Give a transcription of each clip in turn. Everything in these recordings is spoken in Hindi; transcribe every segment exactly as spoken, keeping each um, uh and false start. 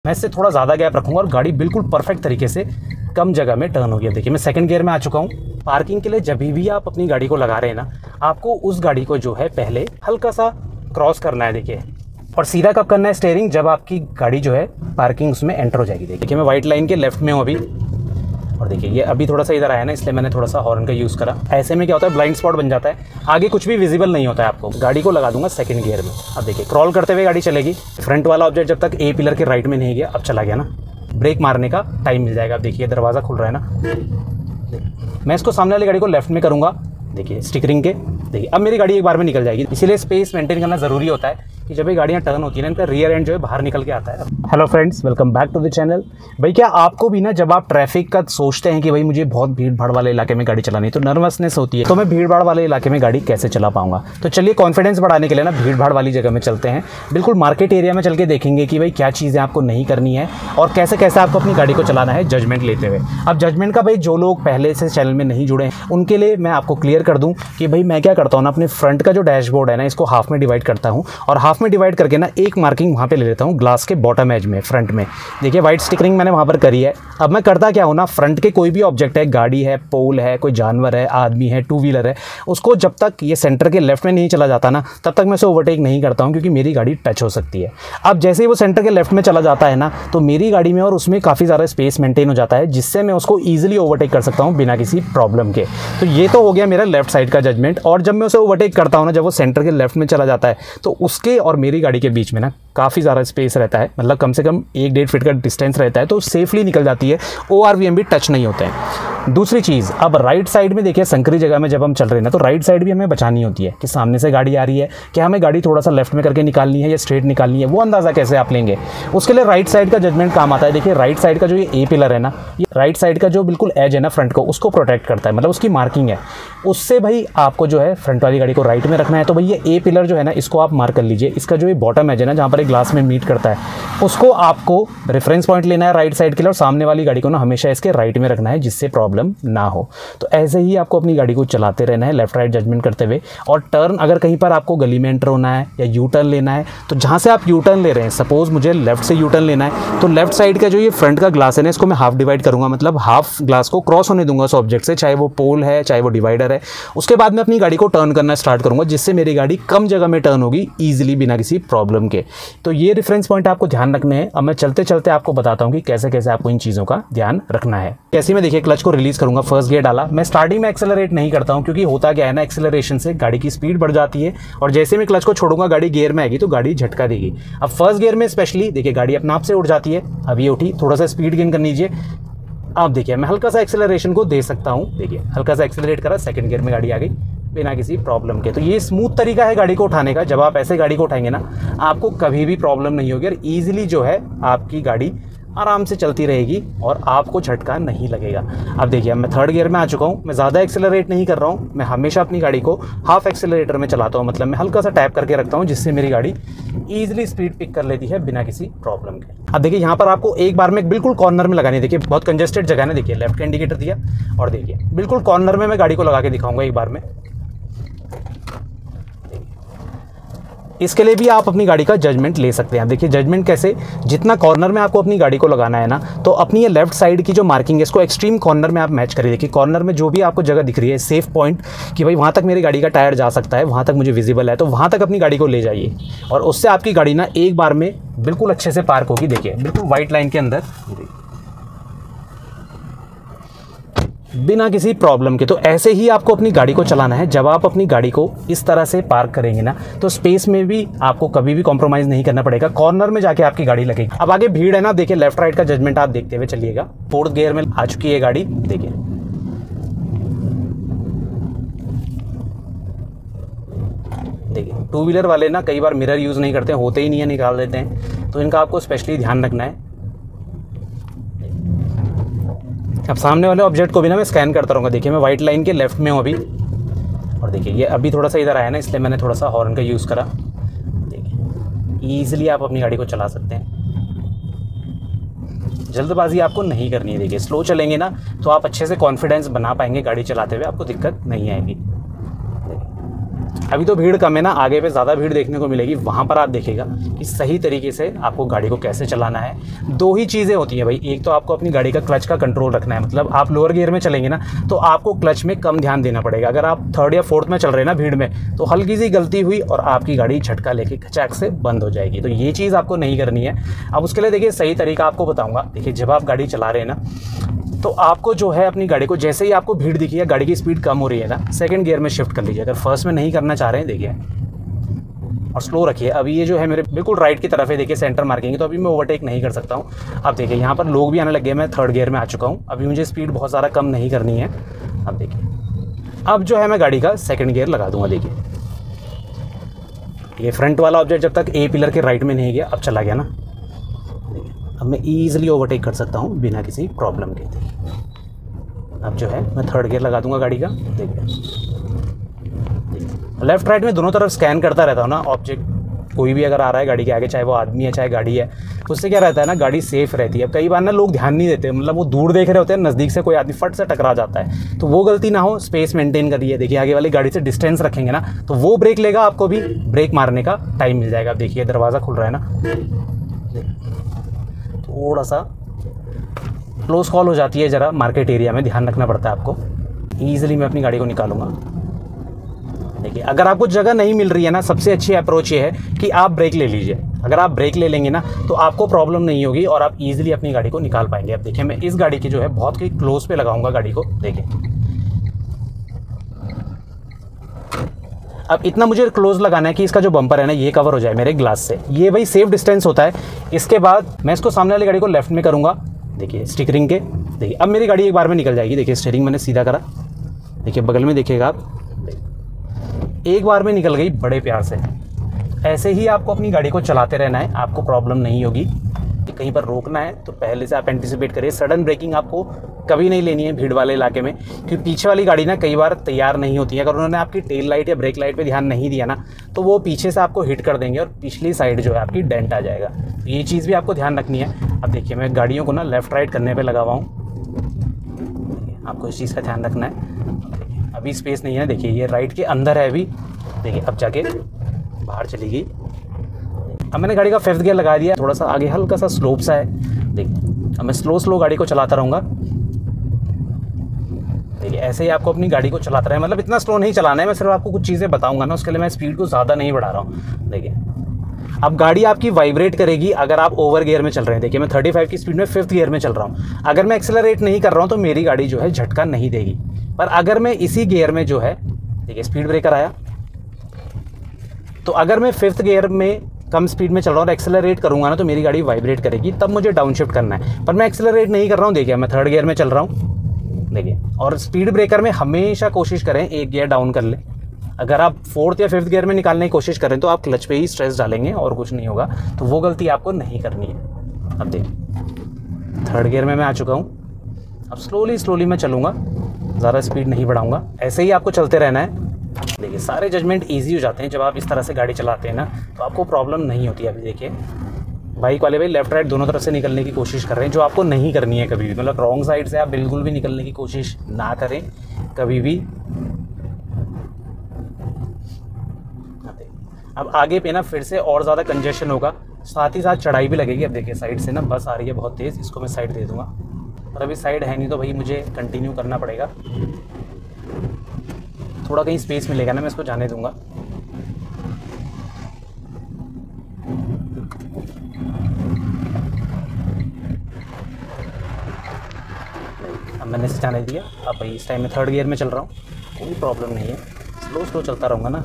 मैं इससे थोड़ा ज़्यादा गैप रखूंगा और गाड़ी बिल्कुल परफेक्ट तरीके से कम जगह में टर्न होगी। देखिए मैं सेकंड गियर में आ चुका हूँ। पार्किंग के लिए जब भी आप अपनी गाड़ी को लगा रहे हैं ना, आपको उस गाड़ी को जो है पहले हल्का सा क्रॉस करना है। देखिए, और सीधा कब करना है स्टीयरिंग, जब आपकी गाड़ी जो है पार्किंग उसमें एंटर हो जाएगी। देखिए मैं वाइट लाइन के लेफ्ट में हूँ अभी, और देखिए ये अभी थोड़ा सा इधर आया ना, इसलिए मैंने थोड़ा सा हॉर्न का यूज़ करा। ऐसे में क्या होता है, ब्लाइंड स्पॉट बन जाता है, आगे कुछ भी विजिबल नहीं होता है आपको। गाड़ी को लगा दूंगा सेकंड गियर में। अब देखिए क्रॉल करते हुए गाड़ी चलेगी। फ्रंट वाला ऑब्जेक्ट जब तक ए पिलर के राइट में नहीं गया, अब चला गया ना, ब्रेक मारने का टाइम मिल जाएगा। अब देखिए दरवाज़ा खुल रहा है ना, मैं इसको सामने वाली गाड़ी को लेफ्ट में करूँगा। देखिए स्टिकरिंग के, देखिए अब मेरी गाड़ी एक बार में निकल जाएगी। इसीलिए स्पेस मेंटेन करना ज़रूरी होता है कि जब ये गाड़ियाँ टर्न होती है ना, इनका रियर एंड जो है बाहर निकल के आता है। Hello friends, welcome back to the channel. भाई क्या आपको भी ना, जब आप ट्रैफिक का सोचते हैं कि भाई मुझे बहुत भीड़ भाड़ वाले इलाके में गाड़ी चलानी है, तो नर्वसनेस होती है, तो मैं भीड़ भाड़ वाले इलाके में गाड़ी कैसे चला पाऊंगा। तो चलिए कॉन्फिडेंस बढ़ाने के लिए ना भीड़ भाड़ वाली जगह में चलते हैं। बिल्कुल मार्केट एरिया में चल के देखेंगे कि भाई क्या चीज़ें आपको नहीं करनी है और कैसे कैसे आपको अपनी गाड़ी को चलाना है जजमेंट लेते हुए। अब जजमेंट का भाई जो लोग पहले से चैनल में नहीं जुड़े हैं उनके लिए मैं आपको क्लियर कर दूँ कि भाई मैं क्या करता हूँ ना, अपने फ्रंट का जो डैशबोर्ड है ना, इसको हाफ में डिवाइड करता हूँ और हाफ में डिवाइड करके ना एक मार्किंग वहाँ पे ले लेता हूँ ग्लास के बॉटम एज में, फ्रंट में। देखिए वाइट स्टिकरिंग मैंने वहाँ पर करी है। अब मैं करता क्या हूँ ना, फ्रंट के कोई भी ऑब्जेक्ट है, गाड़ी है, पोल है, कोई जानवर है, आदमी है, टू व्हीलर है, उसको जब तक ये सेंटर के लेफ्ट में नहीं चला जाता ना, तब तक मैं उसे ओवरटेक नहीं करता हूँ, क्योंकि मेरी गाड़ी टच हो सकती है। अब जैसे ही वो सेंटर के लेफ्ट में चला जाता है ना, तो मेरी गाड़ी में और उसमें काफ़ी ज़्यादा स्पेस मेंटेन हो जाता है, जिससे मैं उसको ईजिली ओवरटेक कर सकता हूँ बिना किसी प्रॉब्लम के। तो ये तो हो गया मेरा लेफ्ट साइड का जजमेंट। और जब मैं उसे ओवरटेक करता हूँ ना, जब वो सेंटर के लेफ्ट में चला जाता है, तो उसके और मेरी गाड़ी के बीच में ना काफ़ी ज़्यादा स्पेस रहता है, मतलब कम से कम एक डेढ़ फीट का डिस्टेंस रहता है, तो सेफली निकल जाती है। ओ आर वी एम भी टच नहीं होते हैं। दूसरी चीज़, अब राइट साइड में देखिए संकरी जगह में जब हम चल रहे हैं ना, तो राइट साइड भी हमें बचानी होती है कि सामने से गाड़ी आ रही है, क्या हमें गाड़ी थोड़ा सा लेफ्ट में करके निकालनी है या स्ट्रेट निकालनी है, वो अंदाज़ा कैसे आप लेंगे। उसके लिए राइट साइड का जजमेंट काम आता है। देखिए राइट साइड का जो ये ए पिलर है ना, ये राइट साइड का जो बिल्कुल एज है ना फ्रंट को, उसको प्रोटेक्ट करता है, मतलब उसकी मार्किंग है। उससे भाई आपको जो है फ्रंट वाली गाड़ी को राइट में रखना है, तो भाई ये ए पिलर जो है ना, इसको आप मार्क कर लीजिए। इसका जो ये बॉटम एज है ना, जहाँ पर एक ग्लास में मीट करता है, उसको आपको रेफरेंस पॉइंट लेना है राइट साइड के लिए, और सामने वाली गाड़ी को ना हमेशा इसके राइट में रखना है, जिससे प्रॉब्लम ना हो। तो ऐसे ही आपको अपनी गाड़ी को चलाते रहना है, लेफ्ट राइट जजमेंट करते हुए। और टर्न, अगर कहीं पर आपको गली में एंटर होना है या यू टर्न लेना है, तो जहाँ से आप यू टर्न ले रहे हैं, सपोज मुझे लेफ्ट से यू टर्न लेना है, तो लेफ्ट साइड का जो ये फ्रंट का ग्लास है ना, इसको मैं हाफ डिवाइड करूँगा, मतलब हाफ ग्लास को क्रॉस होने दूंगा उस ऑब्जेक्ट से, चाहे वो पोल है चाहे वो डिवाइडर है। उसके बाद मैं अपनी गाड़ी को टर्न करना स्टार्ट करूँगा, जिससे मेरी गाड़ी कम जगह में टर्न होगी ईजिली, बिना किसी प्रॉब्लम के। तो ये रेफरेंस पॉइंट आपको ध्यान रखने हैं। अब मैं चलते चलते आपको बताता हूँ कि कैसे कैसे आपको इन चीज़ों का ध्यान रखना है। कैसे मैं देखिए क्लच को रिलीज करूँगा, फर्स्ट गियर डाला, मैं स्टार्टिंग में एक्सेलरेट नहीं करता हूँ, क्योंकि होता क्या है ना, एक्सेलरेशन से गाड़ी की स्पीड बढ़ जाती है, और जैसे मैं क्लच को छोड़ूंगा गाड़ी गियर में आएगी तो गाड़ी झटका देगी। अब फर्स्ट गियर में स्पेशली देखिए गाड़ी अपने आप से उठ जाती है। अब ये उठी, थोड़ा सा स्पीड गेन कर लीजिए। अब देखिए मैं हल्का सा एक्सेलरेशन को दे सकता हूँ। देखिए हल्का सा एक्सेलरेट करा, सेकंड गियर में गाड़ी आ गई बिना किसी प्रॉब्लम के। तो ये स्मूथ तरीका है गाड़ी को उठाने का। जब आप ऐसे गाड़ी को उठाएंगे ना, आपको कभी भी प्रॉब्लम नहीं होगी और ईजिली जो है आपकी गाड़ी आराम से चलती रहेगी और आपको झटका नहीं लगेगा। अब देखिए मैं थर्ड गियर में आ चुका हूँ। मैं ज़्यादा एक्सेलरेट नहीं कर रहा हूँ, मैं हमेशा अपनी गाड़ी को हाफ एक्सेलरेटर में चलाता हूँ, मतलब मैं हल्का सा टैप करके रखता हूँ, जिससे मेरी गाड़ी ईजिली स्पीड पिक कर लेती है बिना किसी प्रॉब्लम के। अब देखिए यहाँ पर आपको एक बार में बिल्कुल कॉर्नर में लगानी है। देखिए बहुत कंजेस्टेड जगह है, देखिए लेफ्ट का इंडिकेटर दिया, और देखिए बिल्कुल कॉर्नर में मैं गाड़ी को लगा के दिखाऊंगा एक बार में। इसके लिए भी आप अपनी गाड़ी का जजमेंट ले सकते हैं। देखिए जजमेंट कैसे, जितना कॉर्नर में आपको अपनी गाड़ी को लगाना है ना, तो अपनी ये लेफ्ट साइड की जो मार्किंग है, इसको एक्सट्रीम कॉर्नर में आप मैच करिए। देखिए कॉर्नर में जो भी आपको जगह दिख रही है, सेफ पॉइंट कि भाई वहाँ तक मेरी गाड़ी का टायर जा सकता है, वहाँ तक मुझे विजिबल है, तो वहाँ तक अपनी गाड़ी को ले जाइए, और उससे आपकी गाड़ी ना एक बार में बिल्कुल अच्छे से पार्क होगी। देखिए बिल्कुल वाइट लाइन के अंदर बिना किसी प्रॉब्लम के। तो ऐसे ही आपको अपनी गाड़ी को चलाना है। जब आप अपनी गाड़ी को इस तरह से पार्क करेंगे ना, तो स्पेस में भी आपको कभी भी कॉम्प्रोमाइज़ नहीं करना पड़ेगा, कॉर्नर में जाके आपकी गाड़ी लगेगी। अब आगे भीड़ है ना, देखिए लेफ्ट राइट का जजमेंट आप देखते हुए चलिएगा। फोर्थ गियर में आ चुकी है गाड़ी। देखिए देखिए टू व्हीलर वाले ना कई बार मिरर यूज़ नहीं करते, होते ही नहीं है, निकाल देते हैं, तो इनका आपको स्पेशली ध्यान रखना है। अब सामने वाले ऑब्जेक्ट को भी ना मैं स्कैन करता रहूँगा। देखिए मैं वाइट लाइन के लेफ्ट में हूँ अभी, और देखिए ये अभी थोड़ा सा इधर आया ना, इसलिए मैंने थोड़ा सा हॉर्न का यूज़ करा। देखिए ईजिली आप अपनी गाड़ी को चला सकते हैं, जल्दबाजी आपको नहीं करनी है। देखिए स्लो चलेंगे ना, तो आप अच्छे से कॉन्फिडेंस बना पाएंगे गाड़ी चलाते हुए, आपको दिक्कत नहीं आएगी। अभी तो भीड़ कम है ना, आगे पे ज़्यादा भीड़ देखने को मिलेगी, वहाँ पर आप देखिएगा कि सही तरीके से आपको गाड़ी को कैसे चलाना है। दो ही चीज़ें होती हैं भाई, एक तो आपको अपनी गाड़ी का क्लच का कंट्रोल रखना है, मतलब आप लोअर गियर में चलेंगे ना तो आपको क्लच में कम ध्यान देना पड़ेगा। अगर आप थर्ड या फोर्थ में चल रहे हैं ना भीड़ में, तो हल्की सी गलती हुई और आपकी गाड़ी झटका लेके खचाक से बंद हो जाएगी। तो ये चीज़ आपको नहीं करनी है। अब उसके लिए देखिए सही तरीका आपको बताऊँगा। देखिए जब आप गाड़ी चला रहे हैं ना, तो आपको जो है अपनी गाड़ी को, जैसे ही आपको भीड़ दिखी है, गाड़ी की स्पीड कम हो रही है ना, सेकंड गियर में शिफ्ट कर लीजिए। अगर फर्स्ट में नहीं करना चाह रहे हैं देखिए, और स्लो रखिए। अभी ये जो है मेरे बिल्कुल राइट की तरफ है, देखिए सेंटर मार्किंग है, तो अभी मैं ओवरटेक नहीं कर सकता हूँ। अब देखिए यहाँ पर लोग भी आने लगे, मैं थर्ड गियर में आ चुका हूँ। अभी मुझे स्पीड बहुत ज़्यादा कम नहीं करनी है। अब देखिए अब जो है मैं गाड़ी का सेकेंड गियर लगा दूँगा। देखिए ये फ्रंट वाला ऑब्जेक्ट जब तक ए पिलर के राइट में नहीं गया, अब चला गया ना, अब मैं ईजिली ओवरटेक कर सकता हूँ बिना किसी प्रॉब्लम के। अब जो है मैं थर्ड गियर लगा दूंगा गाड़ी का। देखिए लेफ्ट राइट में दोनों तरफ स्कैन करता रहता हूँ ना ऑब्जेक्ट, कोई भी अगर आ रहा है गाड़ी के आगे, चाहे वो आदमी है चाहे गाड़ी है, उससे क्या रहता है ना, गाड़ी सेफ रहती है। अब कई बार ना लोग ध्यान नहीं देते, मतलब वो दूर देख रहे होते हैं, नज़दीक से कोई आदमी फट से टकरा जाता है, तो वो गलती ना हो, स्पेस मेंटेन करिए। देखिए आगे वाली गाड़ी से डिस्टेंस रखेंगे ना, तो वो ब्रेक लेगा, आपको भी ब्रेक मारने का टाइम मिल जाएगा। अब देखिए दरवाज़ा खुल रहा है ना, थोड़ा सा क्लोज कॉल हो जाती है, ज़रा मार्केट एरिया में ध्यान रखना पड़ता है आपको। ईजिली मैं अपनी गाड़ी को निकालूंगा। देखिए अगर आपको जगह नहीं मिल रही है ना, सबसे अच्छी अप्रोच ये है कि आप ब्रेक ले लीजिए। अगर आप ब्रेक ले लेंगे ना तो आपको प्रॉब्लम नहीं होगी और आप इजीली अपनी गाड़ी को निकाल पाएंगे। अब देखिए मैं इस गाड़ी की जो है बहुत ही क्लोज पे लगाऊंगा गाड़ी को। देखिए अब इतना मुझे क्लोज लगाना है कि इसका जो बम्पर है ना ये कवर हो जाए मेरे ग्लास से। ये भाई सेफ डिस्टेंस होता है। इसके बाद मैं इसको सामने वाली गाड़ी को लेफ्ट में करूँगा। देखिए स्टिकरिंग के, देखिए अब मेरी गाड़ी एक बार में निकल जाएगी। देखिए स्टीयरिंग मैंने सीधा करा, देखिए बगल में देखिएगा आप, एक बार में निकल गई बड़े प्यार से। ऐसे ही आपको अपनी गाड़ी को चलाते रहना है, आपको प्रॉब्लम नहीं होगी। कहीं पर रोकना है तो पहले से आप एंटिसिपेट करिए। सडन ब्रेकिंग आपको कभी नहीं लेनी है भीड़ वाले इलाके में, क्योंकि पीछे वाली गाड़ी ना कई बार तैयार नहीं होती है। अगर उन्होंने आपकी टेल लाइट या ब्रेक लाइट पे ध्यान नहीं दिया ना तो वो पीछे से आपको हिट कर देंगे और पिछली साइड जो है आपकी डेंट आ जाएगा। तो ये चीज़ भी आपको ध्यान रखनी है। अब देखिए मैं गाड़ियों को ना लेफ़्ट राइट करने पर लगा हुआ हूँ, आपको इस चीज़ का ध्यान रखना है। अभी स्पेस नहीं है, देखिए ये राइट के अंदर है अभी। देखिए अब जाके बाहर चली गई। अब मैंने गाड़ी का फिफ्थ गियर लगा दिया, थोड़ा सा आगे हल्का सा स्लोप सा है। देखिए अब मैं स्लो स्लो गाड़ी को चलाता रहूँगा। देखिए ऐसे ही आपको अपनी गाड़ी को चलाता रहे, मतलब इतना स्लो नहीं चलाना है। मैं सिर्फ आपको कुछ चीज़ें बताऊँगा ना, उसके लिए मैं स्पीड को ज़्यादा नहीं बढ़ा रहा हूँ। देखिए अब गाड़ी आपकी वाइब्रेट करेगी अगर आप ओवर गियर में चल रहे हैं। देखिए मैं पैंतीस की स्पीड में फिफ्थ गियर में चल रहा हूँ। अगर मैं एक्सेलरेट नहीं कर रहा हूँ तो मेरी गाड़ी जो है झटका नहीं देगी। पर अगर मैं इसी गियर में जो है, देखिए स्पीड ब्रेकर आया, तो अगर मैं फिफ्थ गियर में कम स्पीड में चल रहा हूँ और एक्सेलरेट करूँगा ना तो मेरी गाड़ी वाइब्रेट करेगी, तब मुझे डाउन शिफ्ट करना है। पर मैं एक्सेलरेट नहीं कर रहा हूँ, देखिए मैं थर्ड गियर में चल रहा हूँ। देखिए और स्पीड ब्रेकर में हमेशा कोशिश करें एक गियर डाउन कर लें। अगर आप फोर्थ या फिफ्थ गियर में निकालने की कोशिश करें तो आप क्लच पे ही स्ट्रेस डालेंगे और कुछ नहीं होगा, तो वो गलती आपको नहीं करनी है। अब देखिए थर्ड गियर में मैं आ चुका हूँ। अब स्लोली स्लोली मैं चलूँगा, ज़्यादा स्पीड नहीं बढ़ाऊँगा। ऐसे ही आपको चलते रहना है। देखिए सारे जजमेंट इजी हो जाते हैं जब आप इस तरह से गाड़ी चलाते हैं ना, तो आपको प्रॉब्लम नहीं होती है। अभी देखिए बाइक वाले भाई लेफ्ट राइट दोनों तरफ से निकलने की कोशिश कर रहे हैं, जो आपको नहीं करनी है कभी भी। मतलब रॉन्ग साइड से आप बिल्कुल भी निकलने की कोशिश ना करें कभी भी। अब आगे पे ना फिर से और ज़्यादा कंजेशन होगा, साथ ही साथ चढ़ाई भी लगेगी। अब देखिए साइड से ना बस आ रही है बहुत तेज़, इसको मैं साइड दे दूँगा। पर अभी साइड है नहीं तो भाई मुझे कंटिन्यू करना पड़ेगा। थोड़ा कहीं स्पेस मिलेगा ना, मैं इसको जाने दूंगा। अब मैंने इसे जाने दिया। अब भाई इस टाइम में थर्ड गियर में चल रहा हूँ, कोई प्रॉब्लम नहीं है, स्लो स्लो चलता रहूँगा ना।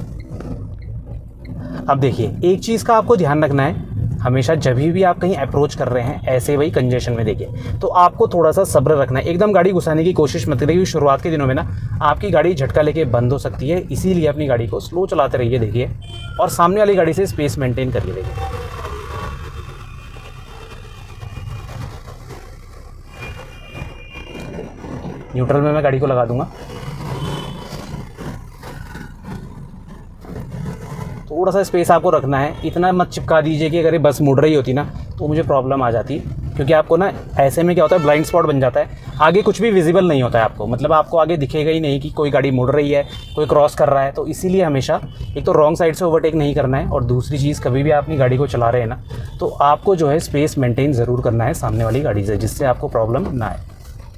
अब देखिए एक चीज़ का आपको ध्यान रखना है, हमेशा जब भी आप कहीं अप्रोच कर रहे हैं ऐसे वही कंजेशन में, देखिए तो आपको थोड़ा सा सब्र रखना है। एकदम गाड़ी घुसाने की कोशिश मत करिए, शुरुआत के दिनों में ना आपकी गाड़ी झटका लेके बंद हो सकती है। इसीलिए अपनी गाड़ी को स्लो चलाते रहिए। देखिए और सामने वाली गाड़ी से स्पेस मेंटेन करिए। देखिए न्यूट्रल में मैं गाड़ी को लगा दूंगा। थोड़ा सा स्पेस आपको रखना है, इतना मत चिपका दीजिए कि अगर ये बस मुड़ रही होती ना तो मुझे प्रॉब्लम आ जाती। क्योंकि आपको ना ऐसे में क्या होता है, ब्लाइंड स्पॉट बन जाता है, आगे कुछ भी विजिबल नहीं होता है आपको, मतलब आपको आगे दिखेगा ही नहीं कि कोई गाड़ी मुड़ रही है, कोई क्रॉस कर रहा है। तो इसीलिए हमेशा एक तो रॉन्ग साइड से ओवरटेक नहीं करना है, और दूसरी चीज़ कभी भी आप अपनी गाड़ी को चला रहे हैं ना, तो आपको जो है स्पेस मेंटेन ज़रूर करना है सामने वाली गाड़ी से, जिससे आपको प्रॉब्लम ना आए।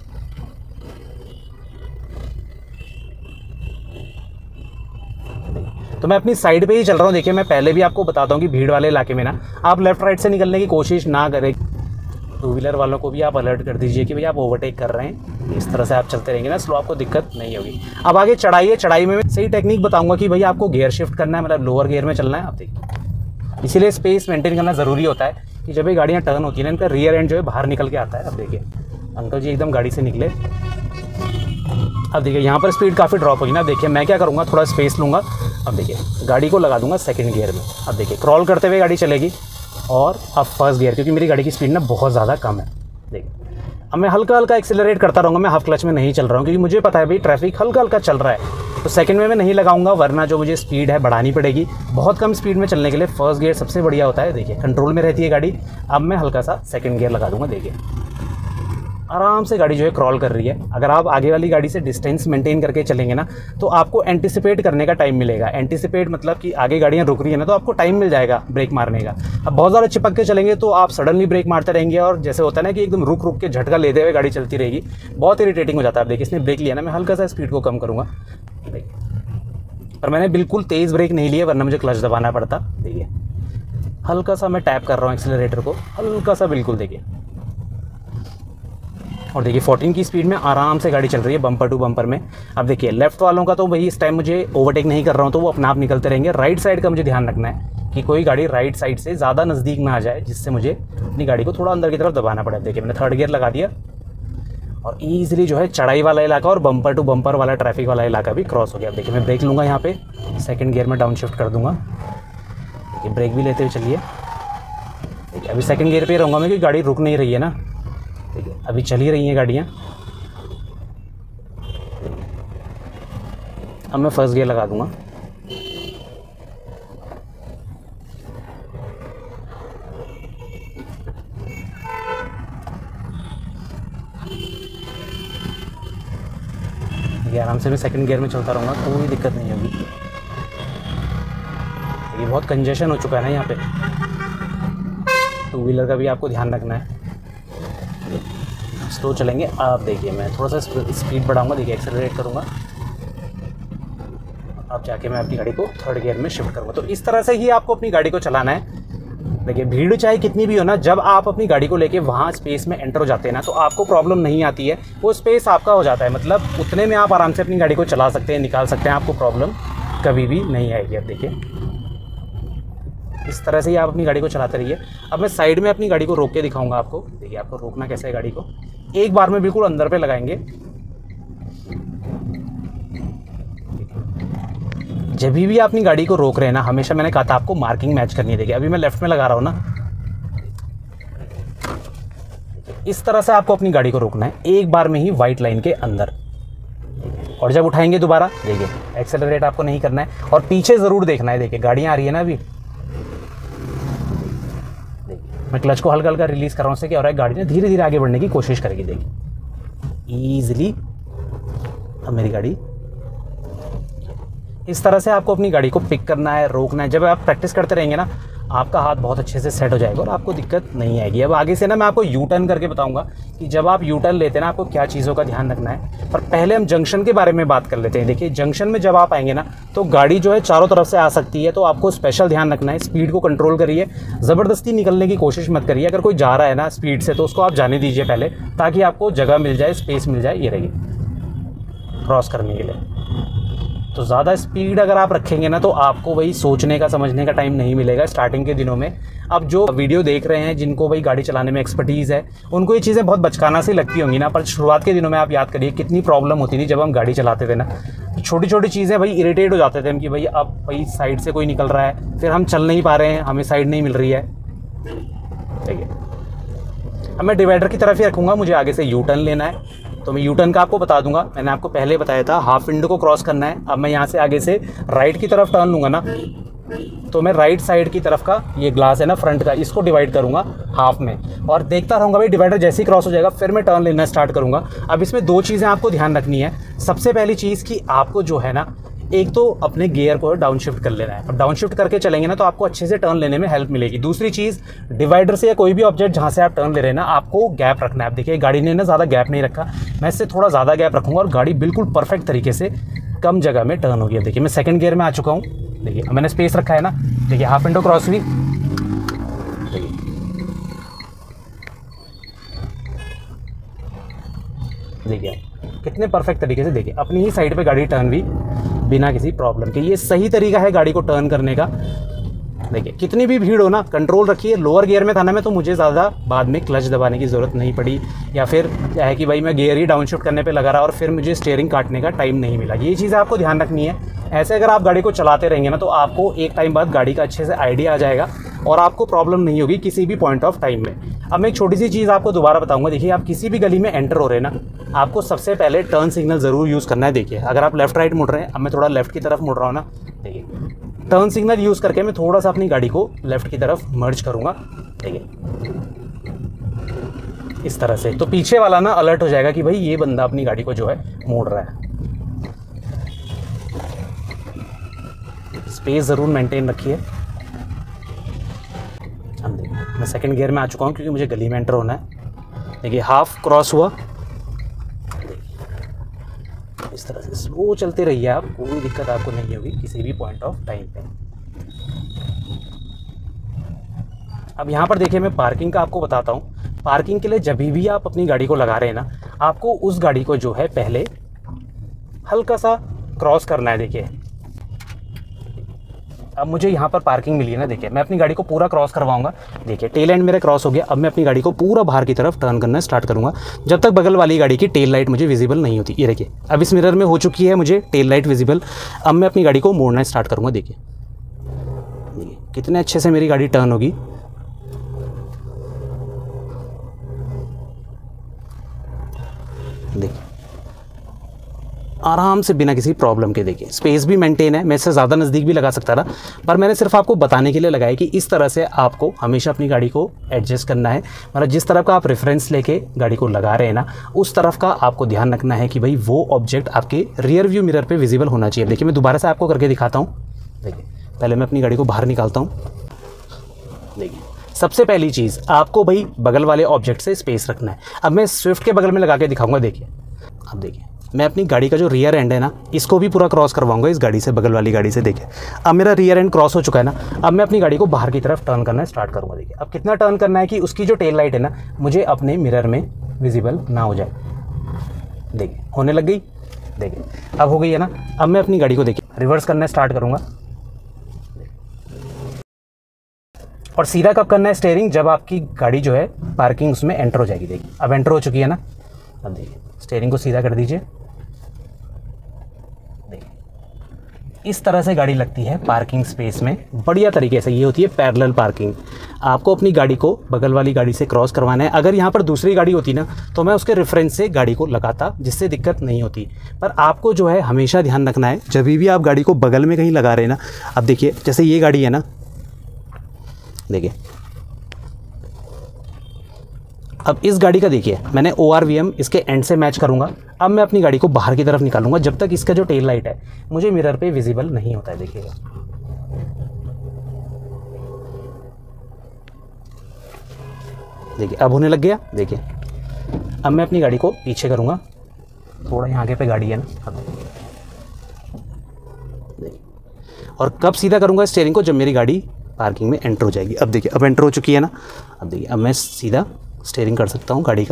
तो मैं अपनी साइड पे ही चल रहा हूँ। देखिए मैं पहले भी आपको बताता हूँ कि भीड़ वाले इलाके में ना आप लेफ्ट राइट से निकलने की कोशिश ना करें। टू व्हीलर वालों को भी आप अलर्ट कर दीजिए कि भाई आप ओवरटेक कर रहे हैं, इस तरह से आप चलते रहेंगे ना स्लो, आपको दिक्कत नहीं होगी। अब आगे चढ़ाई है, चढ़ाई में मैं सही टेक्निक बताऊंगा कि भाई आपको गियर शिफ्ट करना है, मतलब लोअर गियर में चलना है। आप देखिए इसीलिए स्पेस मेंटेन करना ज़रूरी होता है कि जब ये गाड़ियाँ टर्न होती है ना, इनका रियर एंड जो है बाहर निकल के आता है। अब देखिए अंकल जी एकदम गाड़ी से निकले। अब देखिए यहाँ पर स्पीड काफ़ी ड्रॉप होगी ना। देखिए मैं क्या करूँगा, थोड़ा स्पेस लूँगा। अब देखिए गाड़ी को लगा दूंगा सेकंड गियर में। अब देखिए क्रॉल करते हुए गाड़ी चलेगी, और अब फर्स्ट गियर, क्योंकि मेरी गाड़ी की स्पीड ना बहुत ज़्यादा कम है। देखिए अब मैं हल्का हल्का एक्सेलरेट करता रहूँगा, मैं हाफ क्लच में नहीं चल रहा हूँ, क्योंकि मुझे पता है भाई ट्रैफिक हल्का हल्का चल रहा है। तो सेकंड में मैं नहीं लगाऊंगा, वरना जो मुझे स्पीड है बढ़ानी पड़ेगी। बहुत कम स्पीड में चलने के लिए फर्स्ट गियर सबसे बढ़िया होता है। देखिए कंट्रोल में रहती है गाड़ी। अब मैं हल्का सा सेकंड गियर लगा दूंगा। देखिए आराम से गाड़ी जो है क्रॉल कर रही है। अगर आप आगे वाली गाड़ी से डिस्टेंस मेंटेन करके चलेंगे ना, तो आपको एंटिसिपेट करने का टाइम मिलेगा। एंटिसिपेट मतलब कि आगे गाड़ियाँ रुक रही है ना, तो आपको टाइम मिल जाएगा ब्रेक मारने का। अब बहुत ज़्यादा चिपक के चलेंगे तो आप सडनली ब्रेक मारते रहेंगे, और जैसे होता है ना कि एकदम रुक रुक के झटका लेते हुए गाड़ी चलती रहेगी, बहुत इरिटेटिंग हो जाता है। अब देखिए इसने ब्रेक लिया ना, मैं हल्का सा स्पीड को कम करूँगा। देखिए पर मैंने बिल्कुल तेज़ ब्रेक नहीं लिया, वरना मुझे क्लच दबाना पड़ता। देखिए हल्का सा मैं टैप कर रहा हूँ एक्सीलरेटर को, हल्का सा बिल्कुल। देखिए और देखिए चौदह की स्पीड में आराम से गाड़ी चल रही है बम्पर टू बम्पर में। अब देखिए लेफ्ट वालों का तो वही इस टाइम मुझे ओवरटेक नहीं कर रहा हूँ, तो वो अपने आप निकलते रहेंगे। राइट साइड का मुझे ध्यान रखना है कि कोई गाड़ी राइट साइड से ज़्यादा नज़दीक ना आ जाए, जिससे मुझे अपनी गाड़ी को थोड़ा अंदर की तरफ दबाना पड़े। देखिए मैंने थर्ड गियर लगा दिया, और ईजिली जो है चढ़ाई वाला इलाका और बम्पर टू बम्पर वाला ट्रैफिक वाला इलाका भी क्रॉस हो गया। अब देखिए मैं ब्रेक लूँगा, यहाँ पे सेकेंड गियर में डाउन शिफ्ट कर दूँगा। देखिए ब्रेक भी लेते हुए चलिए। देखिए अभी सेकेंड गियर पर रहूँगा मैं, क्योंकि गाड़ी रुक नहीं रही है ना। देखिए अभी चल ही रही हैं गाड़ियाँ। अब मैं फर्स्ट गियर लगा दूंगा। ये आराम से मैं सेकंड गियर में चलता रहूँगा, कोई दिक्कत नहीं होगी। ये बहुत कंजेशन हो चुका है ना यहाँ पे, टू व्हीलर का भी आपको ध्यान रखना है। स्लो चलेंगे। अब देखिए मैं थोड़ा सा स्पीड बढ़ाऊंगा। देखिए एक्सेलरेट करूँगा, अब जाके मैं अपनी गाड़ी को थर्ड गियर में शिफ्ट करूँगा। तो इस तरह से ही आपको अपनी गाड़ी को चलाना है। देखिए भीड़ चाहे कितनी भी हो ना, जब आप अपनी गाड़ी को लेके वहाँ स्पेस में एंटर हो जाते हैं ना, तो आपको प्रॉब्लम नहीं आती है, वो स्पेस आपका हो जाता है। मतलब उतने में आप आराम से अपनी गाड़ी को चला सकते हैं, निकाल सकते हैं, आपको प्रॉब्लम कभी भी नहीं आएगी। अब देखिए इस तरह से ही आप अपनी गाड़ी को चलाते रहिए। अब मैं साइड में अपनी गाड़ी को रोक के दिखाऊंगा आपको। देखिए आपको रोकना कैसे है, गाड़ी को एक बार में बिल्कुल अंदर पे लगाएंगे। जब भी आप अपनी गाड़ी को रोक रहे हैं ना, हमेशा मैंने कहा था आपको मार्किंग मैच करनी है। देखिए अभी मैं लेफ्ट में लगा रहा हूँ ना, इस तरह से आपको अपनी गाड़ी को रोकना है एक बार में ही वाइट लाइन के अंदर। और जब उठाएंगे दोबारा, देखिए एक्सेलरेट आपको नहीं करना है, और पीछे ज़रूर देखना है। देखिए गाड़ियाँ आ रही है ना, अभी मैं क्लच को हल्का हल्का रिलीज़ कर रहा हूँ, उससे क्या हो रहा है, गाड़ी ने धीरे धीरे आगे बढ़ने की कोशिश करेगी। देखिए ईजिली अब मेरी गाड़ी, इस तरह से आपको अपनी गाड़ी को पिक करना है, रोकना है। जब आप प्रैक्टिस करते रहेंगे ना, आपका हाथ बहुत अच्छे से सेट हो जाएगा और आपको दिक्कत नहीं आएगी। अब आगे से ना मैं आपको यू टर्न करके बताऊंगा कि जब आप यू टर्न लेते हैं ना, आपको क्या चीज़ों का ध्यान रखना है। पर पहले हम जंक्शन के बारे में बात कर लेते हैं। देखिए जंक्शन में जब आप आएंगे ना, तो गाड़ी जो है चारों तरफ से आ सकती है, तो आपको स्पेशल ध्यान रखना है। स्पीड को कंट्रोल करिए, ज़बरदस्ती निकलने की कोशिश मत करिए। अगर कोई जा रहा है ना स्पीड से, तो उसको आप जाने दीजिए पहले, ताकि आपको जगह मिल जाए, स्पेस मिल जाए। ये रहिए क्रॉस करने के लिए। तो ज़्यादा स्पीड अगर आप रखेंगे ना, तो आपको वही सोचने का, समझने का टाइम नहीं मिलेगा स्टार्टिंग के दिनों में। अब जो वीडियो देख रहे हैं, जिनको भाई गाड़ी चलाने में एक्सपर्टीज़ है, उनको ये चीज़ें बहुत बचकाना सी लगती होंगी ना, पर शुरुआत के दिनों में आप याद करिए कितनी प्रॉब्लम होती थी जब हम गाड़ी चलाते थे ना। तो छोटी छोटी चीज़ें भाई इरिटेट हो जाते थे हम कि भाई अब भाई साइड से कोई निकल रहा है, फिर हम चल नहीं पा रहे हैं, हमें साइड नहीं मिल रही है। ठीक है, अब मैं डिवाइडर की तरफ ही रखूँगा, मुझे आगे से यू टर्न लेना है, तो मैं यू टर्न का आपको बता दूंगा। मैंने आपको पहले बताया था हाफ विंडो को क्रॉस करना है। अब मैं यहाँ से आगे से राइट की तरफ टर्न लूँगा ना, तो मैं राइट साइड की तरफ का ये ग्लास है ना फ्रंट का, इसको डिवाइड करूँगा हाफ में और देखता रहूँगा भाई डिवाइडर जैसे ही क्रॉस हो जाएगा फिर मैं टर्न लेना स्टार्ट करूँगा। अब इसमें दो चीज़ें आपको ध्यान रखनी है। सबसे पहली चीज़ कि आपको जो है ना एक तो अपने गियर को डाउन शिफ्ट कर लेना है। अब डाउन शिफ्ट करके चलेंगे ना तो आपको अच्छे से टर्न लेने में हेल्प मिलेगी। दूसरी चीज़, डिवाइडर से या कोई भी ऑब्जेक्ट जहाँ से आप टर्न ले रहे हैं ना आपको गैप रखना है। अब देखिए गाड़ी ने ना ज़्यादा गैप नहीं रखा, मैं इससे थोड़ा ज़्यादा गैप रखूँगा और गाड़ी बिल्कुल परफेक्ट तरीके से कम जगह में टर्न होगी। अब देखिए मैं सेकंड गियर में आ चुका हूँ। देखिए अब मैंने स्पेस रखा है ना, देखिए हाफ विंडो क्रॉस हुई। देखिए कितने परफेक्ट तरीके से, देखिए अपनी ही साइड पे गाड़ी टर्न हुई बिना किसी प्रॉब्लम के। ये सही तरीका है गाड़ी को टर्न करने का। देखिए कितनी भी भीड़ हो ना कंट्रोल रखिए। लोअर गियर में था ना मैं तो मुझे ज़्यादा बाद में क्लच दबाने की ज़रूरत नहीं पड़ी, या फिर क्या है कि भाई मैं गियर ही डाउन शिफ्ट करने पे लगा रहा और फिर मुझे स्टीयरिंग काटने का टाइम नहीं मिला। ये चीज़ें आपको ध्यान रखनी है। ऐसे अगर आप गाड़ी को चलाते रहेंगे ना तो आपको एक टाइम बाद गाड़ी का अच्छे से आइडिया आ जाएगा और आपको प्रॉब्लम नहीं होगी किसी भी पॉइंट ऑफ टाइम में। अब मैं एक छोटी सी चीज़ आपको दोबारा बताऊंगा। देखिए आप किसी भी गली में एंटर हो रहे हैं ना, आपको सबसे पहले टर्न सिग्नल ज़रूर यूज़ करना है। देखिए अगर आप लेफ्ट राइट मुड़ रहे हैं, अब मैं थोड़ा लेफ्ट की तरफ मुड़ रहा हूँ ना, देखिए टर्न सिग्नल यूज़ करके मैं थोड़ा सा अपनी गाड़ी को लेफ्ट की तरफ मर्ज करूँगा। देखिए इस तरह से, तो पीछे वाला ना अलर्ट हो जाएगा कि भाई ये बंदा अपनी गाड़ी को जो है मोड़ रहा है। स्पेस ज़रूर मेंटेन रखिए। अब देखिए मैं सेकंड गियर में आ चुका हूँ क्योंकि मुझे गली में एंटर होना है। देखिए हाफ क्रॉस हुआ। इस तरह से स्लो चलते रहिए आप, कोई दिक्कत आपको नहीं होगी किसी भी पॉइंट ऑफ टाइम पे। अब यहाँ पर देखिए मैं पार्किंग का आपको बताता हूँ। पार्किंग के लिए जब भी आप अपनी गाड़ी को लगा रहे हैं ना, आपको उस गाड़ी को जो है पहले हल्का सा क्रॉस करना है। देखिए अब मुझे यहाँ पर पार्किंग मिली है ना, देखिए मैं अपनी गाड़ी को पूरा क्रॉस करवाऊंगा। देखिए टेल एंड मेरा क्रॉस हो गया। अब मैं अपनी गाड़ी को पूरा बाहर की तरफ टर्न करना स्टार्ट करूँगा जब तक बगल वाली गाड़ी की टेल लाइट मुझे विजिबल नहीं होती। ये देखिए अब इस मिरर में हो चुकी है मुझे टेल लाइट विजिबल। अब मैं अपनी गाड़ी को मोड़ना स्टार्ट करूँगा। देखिए कितने अच्छे से मेरी गाड़ी टर्न होगी। देखिए आराम से बिना किसी प्रॉब्लम के। देखिए स्पेस भी मेंटेन है, मैं इससे ज़्यादा नज़दीक भी लगा सकता था पर मैंने सिर्फ आपको बताने के लिए लगाया कि इस तरह से आपको हमेशा अपनी गाड़ी को एडजस्ट करना है। मतलब जिस तरफ का आप रेफरेंस लेके गाड़ी को लगा रहे हैं ना, उस तरफ का आपको ध्यान रखना है कि भाई वो ऑब्जेक्ट आपके रियर व्यू मिरर पे विजिबल होना चाहिए। देखिए मैं दोबारा से आपको करके दिखाता हूँ। देखिए पहले मैं अपनी गाड़ी को बाहर निकालता हूँ। देखिए सबसे पहली चीज़ आपको भाई बगल वाले ऑब्जेक्ट से स्पेस रखना है। अब मैं स्विफ्ट के बगल में लगा के दिखाऊंगा। देखिए अब देखिए मैं अपनी गाड़ी का जो रियर एंड है ना, इसको भी पूरा क्रॉस करवाऊंगा इस गाड़ी से, बगल वाली गाड़ी से। देखिए अब मेरा रियर एंड क्रॉस हो चुका है ना, अब मैं अपनी गाड़ी को बाहर की तरफ टर्न करना स्टार्ट करूंगा। देखिए अब कितना टर्न करना है कि उसकी जो टेल लाइट है ना मुझे अपने मिरर में विजिबल ना हो जाए। देखिए होने लग गई। देखिए अब हो गई है ना। अब मैं अपनी गाड़ी को देखिए रिवर्स करना स्टार्ट करूँगा। और सीधा कब करना है स्टीयरिंग, जब आपकी गाड़ी जो है पार्किंग उसमें एंटर हो जाएगी। देखिए अब एंटर हो चुकी है ना। अब देखिए स्टीयरिंग को सीधा कर दीजिए। देखिए इस तरह से गाड़ी लगती है पार्किंग स्पेस में बढ़िया तरीके से। ये होती है पैरेलल पार्किंग। आपको अपनी गाड़ी को बगल वाली गाड़ी से क्रॉस करवाना है। अगर यहाँ पर दूसरी गाड़ी होती ना तो मैं उसके रेफरेंस से गाड़ी को लगाता, जिससे दिक्कत नहीं होती। पर आपको जो है हमेशा ध्यान रखना है जब भी आप गाड़ी को बगल में कहीं लगा रहे हैं ना। अब देखिए जैसे ये गाड़ी है ना, देखिए अब इस गाड़ी का देखिए मैंने ओ आर वी एम इसके एंड से मैच करूंगा। अब मैं अपनी गाड़ी को बाहर की तरफ निकालूंगा जब तक इसका जो टेल लाइट है मुझे मिरर पे विजिबल नहीं होता है। देखिएगा देखिए अब होने लग गया। देखिए अब मैं अपनी गाड़ी को पीछे करूंगा, थोड़ा यहाँ आगे पे गाड़ी है ना। देखिए और कब सीधा करूंगा स्टीयरिंग को, जब मेरी गाड़ी पार्किंग में एंटर हो जाएगी। अब देखिए अब एंटर हो चुकी है ना। अब देखिए अब मैं सीधा स्टीयरिंग कर सकता हूँ गाड़ी का।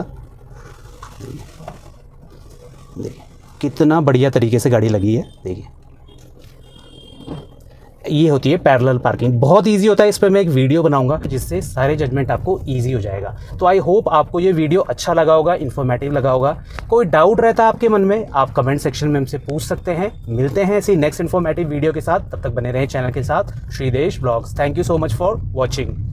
देखिए कितना बढ़िया तरीके से गाड़ी लगी है। देखिए ये होती है पैरेलल पार्किंग, बहुत इजी होता है। इस पर मैं एक वीडियो बनाऊंगा जिससे सारे जजमेंट आपको इजी हो जाएगा। तो आई होप आपको ये वीडियो अच्छा लगा होगा, इन्फॉर्मेटिव लगा होगा। कोई डाउट रहता है आपके मन में, आप कमेंट सेक्शन में हमसे पूछ सकते हैं। मिलते हैं ऐसी नेक्स्ट इन्फॉर्मेटिव वीडियो के साथ, तब तक बने रहें चैनल के साथ, Shridesh blogs. Thank you so much for watching.